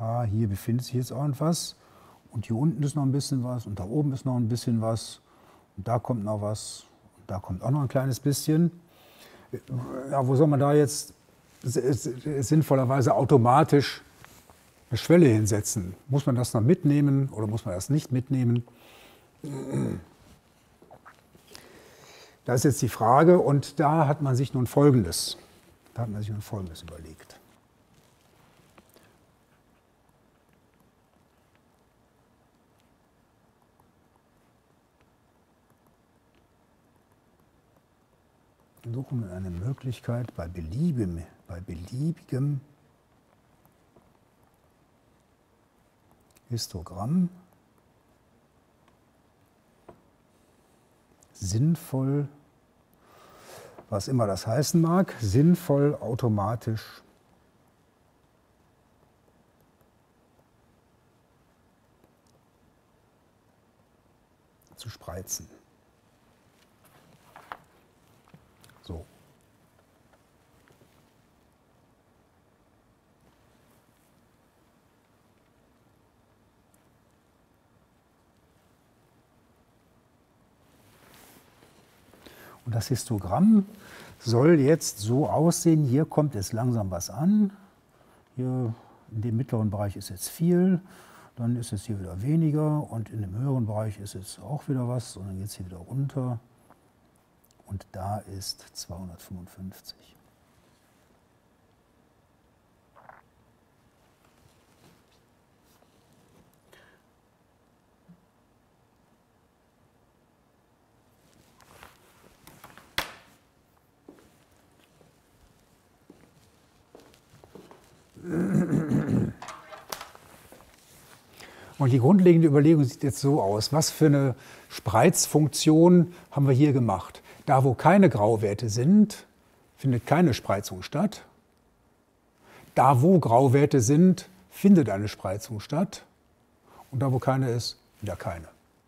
hier befindet sich jetzt auch etwas. Und hier unten ist noch ein bisschen was und da oben ist noch ein bisschen was. Und da kommt noch was und da kommt auch noch ein kleines bisschen. Ja, wo soll man da jetzt sinnvollerweise automatisch eine Schwelle hinsetzen? Muss man das noch mitnehmen oder muss man das nicht mitnehmen? Das ist jetzt die Frage und da hat man sich nun Folgendes überlegt. Wir suchen eine Möglichkeit, bei beliebigem Histogramm sinnvoll, was immer das heißen mag, sinnvoll automatisch zu spreizen. So. Und das Histogramm soll jetzt so aussehen, hier kommt jetzt langsam was an, hier in dem mittleren Bereich ist jetzt viel, dann ist es hier wieder weniger und in dem höheren Bereich ist jetzt auch wieder was und dann geht es hier wieder runter und da ist 255. Und die grundlegende Überlegung sieht jetzt so aus, was für eine Spreizfunktion haben wir hier gemacht? Da, wo keine Grauwerte sind, findet keine Spreizung statt. Da, wo Grauwerte sind, findet eine Spreizung statt. Und da, wo keine ist, wieder keine.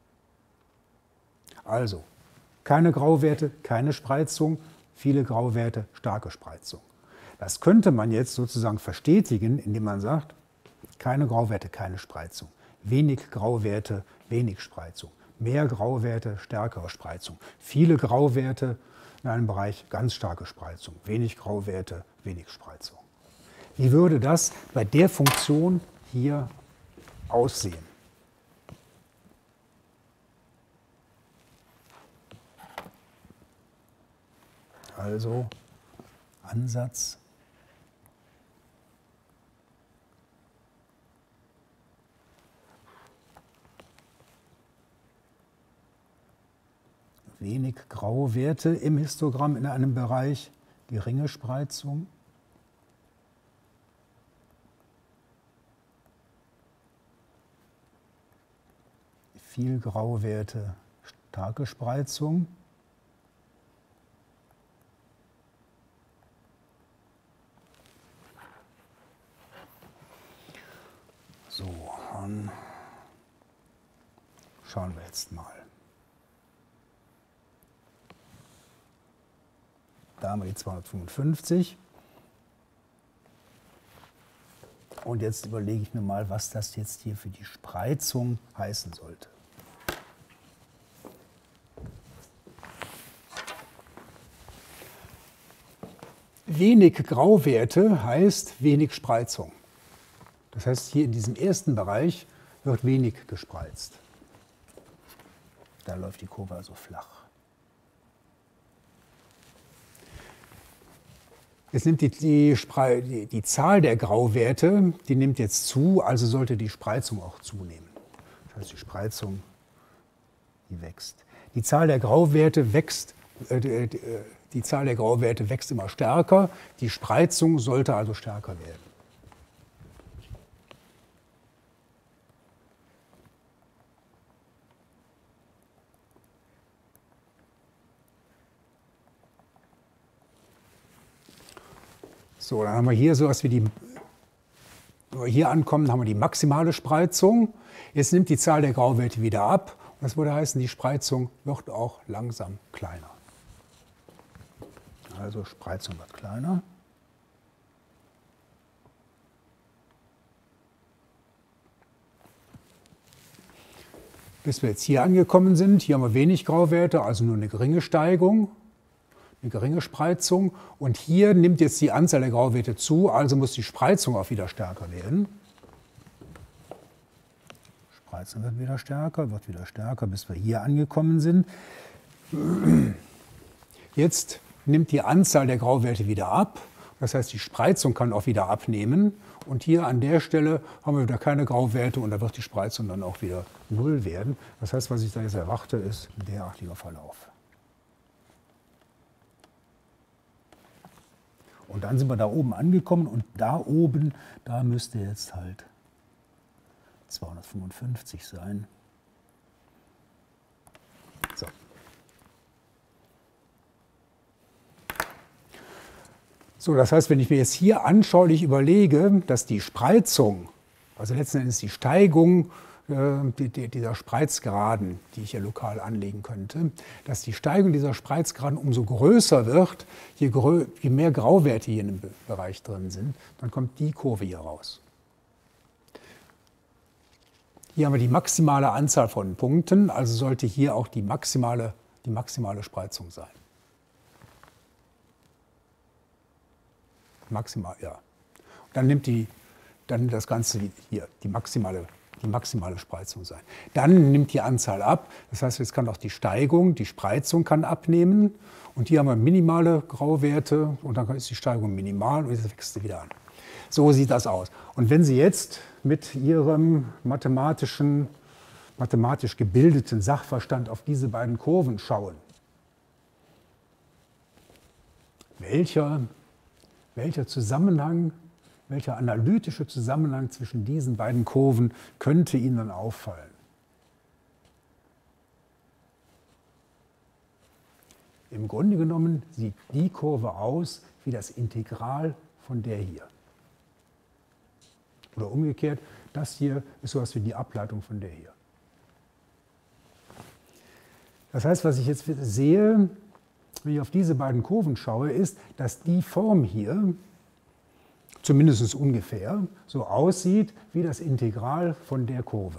Also, keine Grauwerte, keine Spreizung, viele Grauwerte, starke Spreizung. Das könnte man jetzt sozusagen verstetigen, indem man sagt, keine Grauwerte, keine Spreizung. Wenig Grauwerte, wenig Spreizung. Mehr Grauwerte, stärkere Spreizung. Viele Grauwerte in einem Bereich, ganz starke Spreizung. Wenig Grauwerte, wenig Spreizung. Wie würde das bei der Funktion hier aussehen? Also Ansatz. Wenig Grauwerte im Histogramm in einem Bereich, geringe Spreizung. Viel Grauwerte, starke Spreizung. So, dann schauen wir jetzt mal. Da haben wir die 255. Und jetzt überlege ich mir mal, was das jetzt hier für die Spreizung heißen sollte. Wenig Grauwerte heißt wenig Spreizung. Das heißt, hier in diesem ersten Bereich wird wenig gespreizt. Da läuft die Kurve also flach. Jetzt nimmt die Zahl der Grauwerte, die nimmt jetzt zu, also sollte die Spreizung auch zunehmen. Das heißt, die Spreizung, die wächst. Die Zahl der Grauwerte wächst, die Zahl der Grauwerte wächst immer stärker, die Spreizung sollte also stärker werden. So, dann haben wir hier sowas wie die, wenn wir hier ankommen, haben wir die maximale Spreizung. Jetzt nimmt die Zahl der Grauwerte wieder ab. Und das würde heißen, die Spreizung wird auch langsam kleiner. Also Spreizung wird kleiner. bis wir jetzt hier angekommen sind. Hier haben wir wenig Grauwerte, also nur eine geringe Steigung, eine geringe Spreizung. Und hier nimmt jetzt die Anzahl der Grauwerte zu, also muss die Spreizung auch wieder stärker werden. Spreizung wird wieder stärker, bis wir hier angekommen sind. Jetzt nimmt die Anzahl der Grauwerte wieder ab. Das heißt, die Spreizung kann auch wieder abnehmen. Und hier an der Stelle haben wir wieder keine Grauwerte und da wird die Spreizung dann auch wieder 0 werden. Das heißt, was ich da jetzt erwarte, ist ein derartiger Verlauf. Und dann sind wir da oben angekommen und da oben, da müsste jetzt halt 255 sein. So. So, das heißt, wenn ich mir jetzt hier anschaulich überlege, dass die Spreizung, also letzten Endes die Steigung dieser Spreizgraden, die ich ja lokal anlegen könnte, dass die Steigung dieser Spreizgraden umso größer wird, je mehr Grauwerte hier in dem Bereich drin sind, dann kommt die Kurve hier raus. Hier haben wir die maximale Anzahl von Punkten, also sollte hier auch die maximale Spreizung sein. Maximal, ja. Und dann nimmt das Ganze hier die maximale Spreizung sein. Dann nimmt die Anzahl ab. Das heißt, jetzt kann auch die Steigung, die Spreizung kann abnehmen. Und hier haben wir minimale Grauwerte und dann ist die Steigung minimal und jetzt wächst sie wieder an. So sieht das aus. Und wenn Sie jetzt mit Ihrem mathematisch gebildeten Sachverstand auf diese beiden Kurven schauen, welcher analytische Zusammenhang zwischen diesen beiden Kurven könnte Ihnen dann auffallen? Im Grunde genommen sieht die Kurve aus wie das Integral von der hier. Oder umgekehrt, das hier ist so etwas wie die Ableitung von der hier. Das heißt, was ich jetzt sehe, wenn ich auf diese beiden Kurven schaue, ist, dass die Form hier, zumindest ungefähr, so aussieht wie das Integral von der Kurve.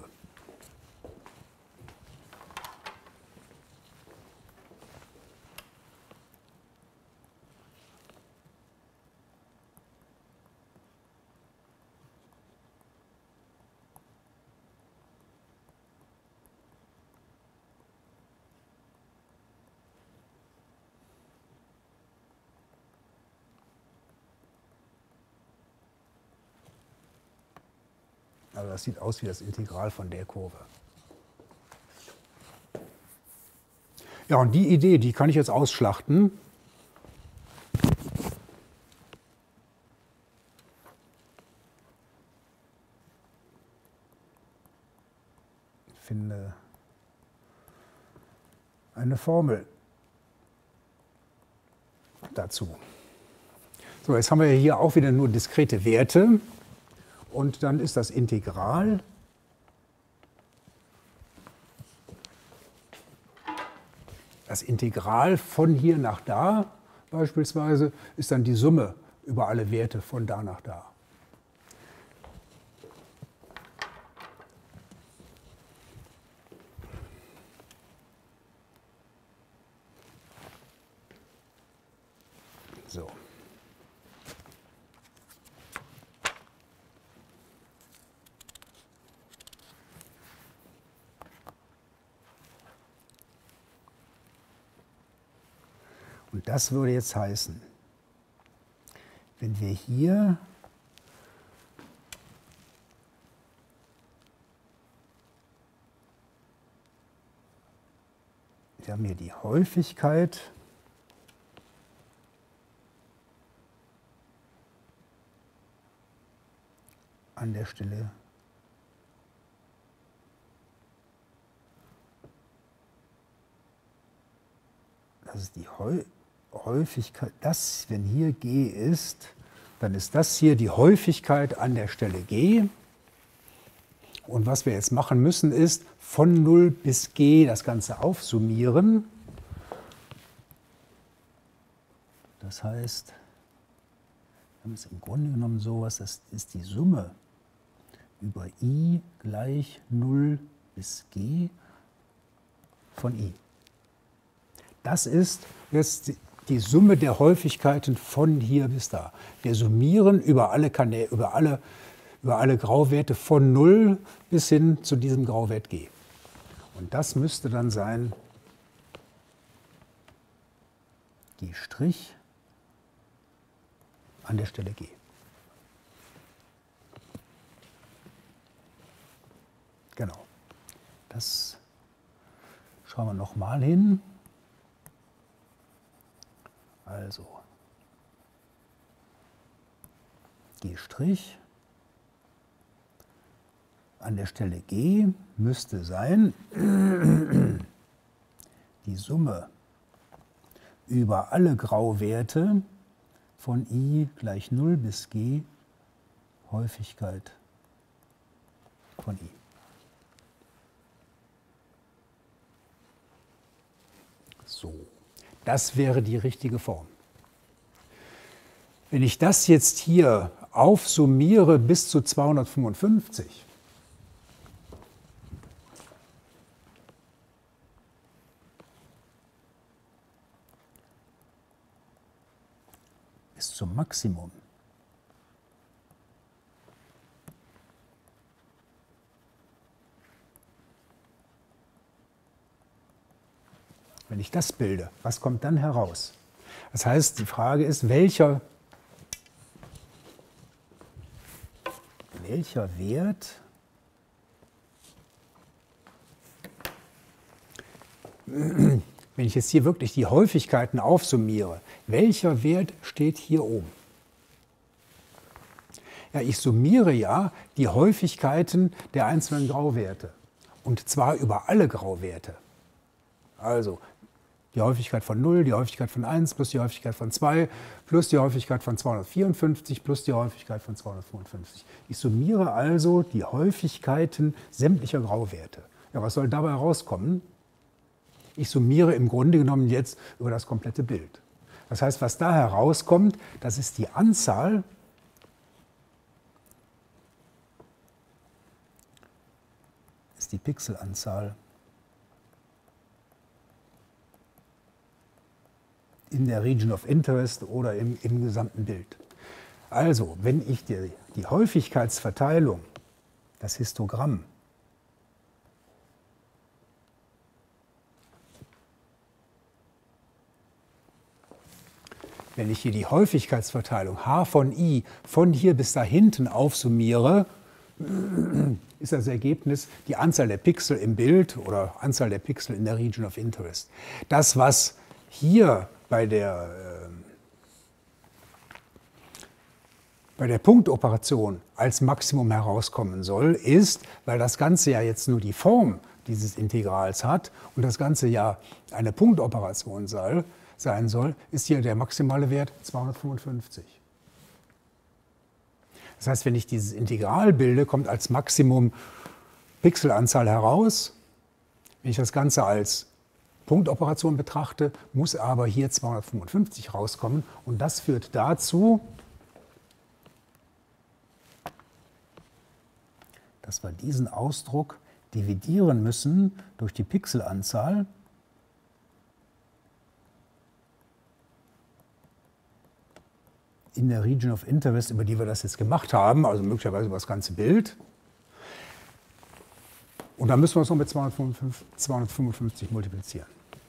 Also das sieht aus wie das Integral von der Kurve. Ja, und die Idee, die kann ich jetzt ausschlachten. Ich finde eine Formel dazu. So, jetzt haben wir hier auch wieder nur diskrete Werte. Und dann ist das Integral von hier nach da beispielsweise ist dann die Summe über alle Werte von da nach da. So. Und das würde jetzt heißen, wenn wir hier haben hier die Häufigkeit an der Stelle das ist die Häufigkeit, das, wenn hier G ist, dann ist das hier die Häufigkeit an der Stelle G. Und was wir jetzt machen müssen, ist von 0 bis G das Ganze aufsummieren. Das heißt, wir haben es im Grunde genommen sowas, das ist die Summe über I gleich 0 bis G. von I. Das ist jetzt die Summe der Häufigkeiten von hier bis da. Wir summieren über alle Kanäle, über alle Grauwerte von 0 bis hin zu diesem Grauwert G. Und das müsste dann sein G' an der Stelle G. Genau. Das schauen wir nochmal hin. Also G' an der Stelle G müsste sein die Summe über alle Grauwerte von I gleich 0 bis G Häufigkeit von I. So, das wäre die richtige Form. Wenn ich das jetzt hier aufsummiere bis zu 255, bis zum Maximum, wenn ich das bilde, was kommt dann heraus? Das heißt, die Frage ist, welcher Wert wenn ich jetzt hier wirklich die Häufigkeiten aufsummiere, welcher Wert steht hier oben? Ja, ich summiere ja die Häufigkeiten der einzelnen Grauwerte. Und zwar über alle Grauwerte. Also die Häufigkeit von 0, die Häufigkeit von 1 plus die Häufigkeit von 2 plus die Häufigkeit von 254 plus die Häufigkeit von 255. Ich summiere also die Häufigkeiten sämtlicher Grauwerte. Ja, was soll dabei herauskommen? Ich summiere im Grunde genommen jetzt über das komplette Bild. Das heißt, was da herauskommt, das ist die Anzahl die Pixelanzahl in der Region of Interest oder im gesamten Bild. Also, wenn ich die Häufigkeitsverteilung, das Histogramm, wenn ich hier die Häufigkeitsverteilung H von I von hier bis da hinten aufsummiere, ist das Ergebnis die Anzahl der Pixel im Bild oder Anzahl der Pixel in der Region of Interest. Das, was hier bei der Punktoperation als Maximum herauskommen soll, ist, weil das Ganze ja jetzt nur die Form dieses Integrals hat und das Ganze ja eine Punktoperation sein soll, ist hier der maximale Wert 255. Das heißt, wenn ich dieses Integral bilde, kommt als Maximum Pixelanzahl heraus. Wenn ich das Ganze als Punktoperation betrachte, muss aber hier 255 rauskommen. Und das führt dazu, dass wir diesen Ausdruck dividieren müssen durch die Pixelanzahl. In der Region of Interest, über die wir das jetzt gemacht haben, also möglicherweise über das ganze Bild. Und dann müssen wir es noch mit 255 multiplizieren.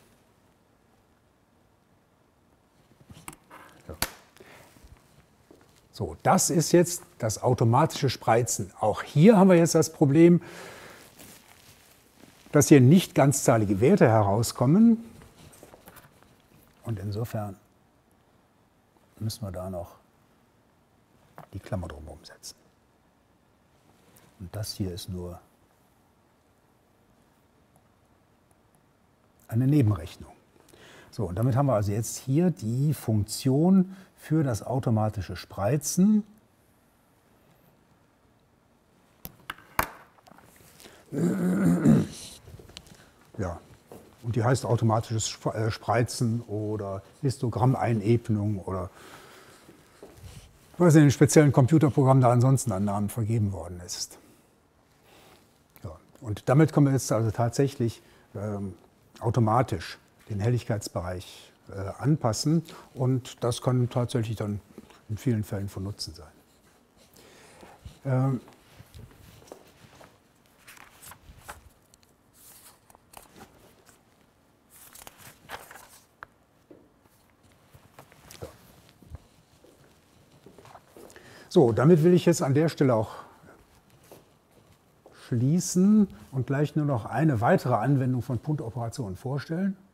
So, das ist jetzt das automatische Spreizen. Auch hier haben wir jetzt das Problem, dass hier nicht ganzzahlige Werte herauskommen. Und insofern müssen wir da noch die Klammer drumherum setzen. Und das hier ist nur eine Nebenrechnung. So, und damit haben wir also jetzt hier die Funktion für das automatische Spreizen. Ja, und die heißt automatisches Spreizen oder Histogrammeinebnung oder was in den speziellen Computerprogrammen da ansonsten an Namen vergeben worden ist. Ja, und damit können wir jetzt also tatsächlich automatisch den Helligkeitsbereich anpassen und das kann tatsächlich dann in vielen Fällen von Nutzen sein. So, damit will ich jetzt an der Stelle auch schließen und gleich nur noch eine weitere Anwendung von Punktoperationen vorstellen.